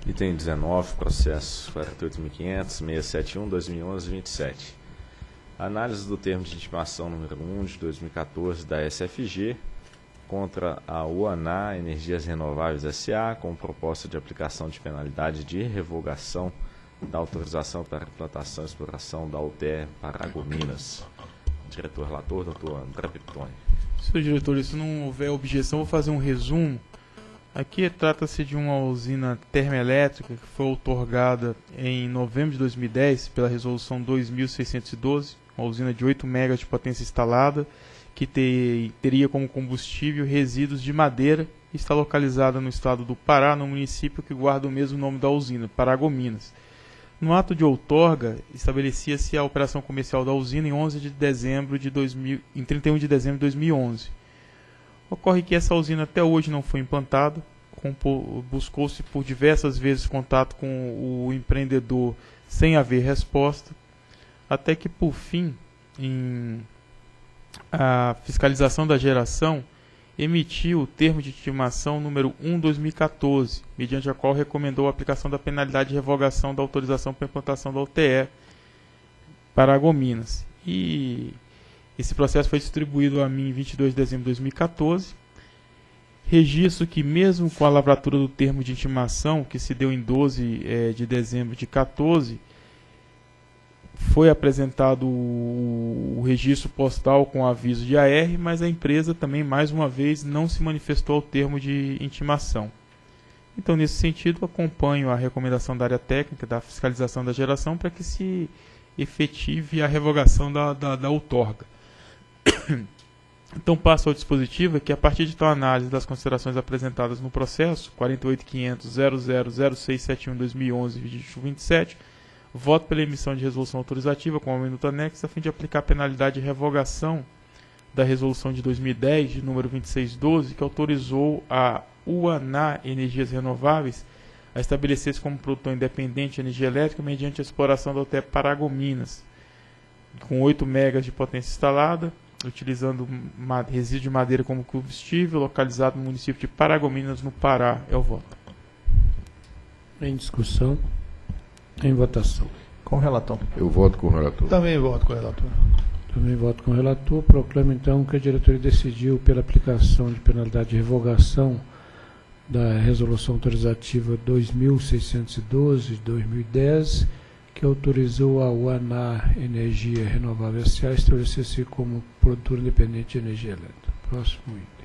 Item 19, processo 48.500.671/2011-27. Análise do termo de intimação número 1 de 2014 da SFG contra a UANA Energias Renováveis S.A. com proposta de aplicação de penalidade de revogação da autorização para implantação e exploração da UTE Paragominas. Diretor-relator, doutor André Piptoni. Senhor diretor, se não houver objeção, vou fazer um resumo. Aqui trata-se de uma usina termoelétrica que foi outorgada em novembro de 2010 pela resolução 2612, uma usina de 8 megas de potência instalada, que teria como combustível resíduos de madeira e está localizada no estado do Pará, no município que guarda o mesmo nome da usina, Paragominas. No ato de outorga, estabelecia-se a operação comercial da usina em 31 de dezembro de 2011. Ocorre que essa usina até hoje não foi implantada, buscou-se por diversas vezes contato com o empreendedor sem haver resposta, até que por fim, a fiscalização da geração emitiu o termo de intimação número 1/2014, mediante a qual recomendou a aplicação da penalidade de revogação da autorização para implantação da UTE Paragominas. E esse processo foi distribuído a mim em 22 de dezembro de 2014. Registro que, mesmo com a lavratura do termo de intimação, que se deu em 12 de dezembro de 2014, foi apresentado o registro postal com aviso de AR, mas a empresa também, mais uma vez, não se manifestou ao termo de intimação. Então, nesse sentido, acompanho a recomendação da área técnica da fiscalização da geração para que se efetive a revogação da outorga. Então, passo ao dispositivo que, a partir de tal análise das considerações apresentadas no processo 48.500.000671/2011-27, voto pela emissão de resolução autorizativa com a minuta anexa a fim de aplicar a penalidade de revogação da resolução de 2010, de número 2612, que autorizou a UANA Energias Renováveis a estabelecer-se como produtor independente de energia elétrica mediante a exploração da UTE Paragominas, com 8 megas de potência instalada, utilizando resíduo de madeira como combustível, localizado no município de Paragominas, no Pará. É o voto. Em discussão. Em votação. Com o relator. Eu voto com o relator. Também voto com o relator. Também voto com o relator. Proclamo, então, que a diretoria decidiu pela aplicação de penalidade de revogação da resolução autorizativa 2612 de 2010, que autorizou a UANA Energia Renovável S.A. a estabelecer-se como produtor independente de energia elétrica. Próximo item.